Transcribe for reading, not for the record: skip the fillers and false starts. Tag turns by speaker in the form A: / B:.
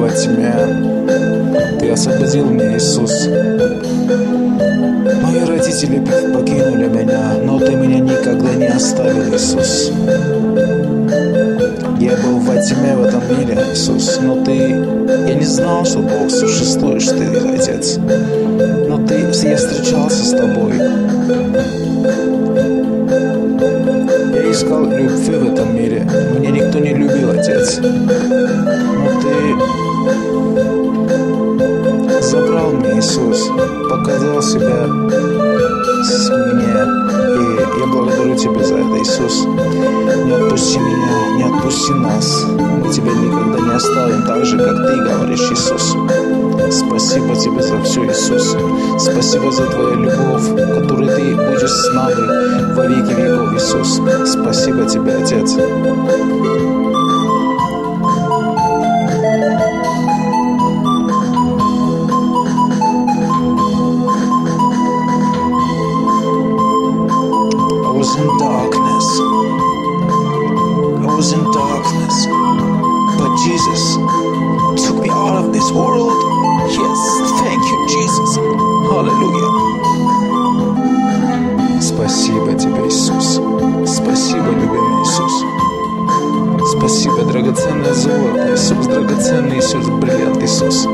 A: во тьме. Ты освободил меня, Иисус. Мои родители покинули меня, но Ты меня никогда не оставил, Иисус. Я был во тьме в этом мире, Иисус, но я не знал, что Бог существуешь Ты, Отец. Но я встречался с Тобой. Я искал любви в этом мире. Меня никто не любил, Отец. Но Ты забрал меня, Иисус, показал себя мне. И я благодарю Тебя за это, Иисус. Не отпусти меня, не отпусти нас. Мы Тебя никогда не оставим, так же, как Ты говоришь, Иисус. Спасибо Тебе за все, Иисус. Спасибо за Твою любовь, которой Ты будешь с нами во веки веков, Иисус. Спасибо Тебе, Отец. I was in darkness, but Jesus took me out of this world. Yes, thank you, Jesus. Hallelujah. Спасибо Тебе, Иисус. Спасибо, любимый Иисус. Спасибо, драгоценное золото, Иисус, драгоценный Иисус, бриллиант, Иисус.